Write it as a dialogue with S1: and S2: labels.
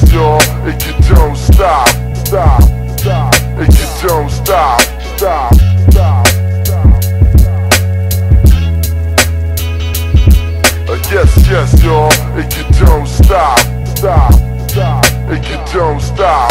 S1: y'all, and you don't stop, stop, stop, and you don't stop, stop, stop, stop. Yes, yes, y'all, and you don't stop, stop, stop, and you don't stop.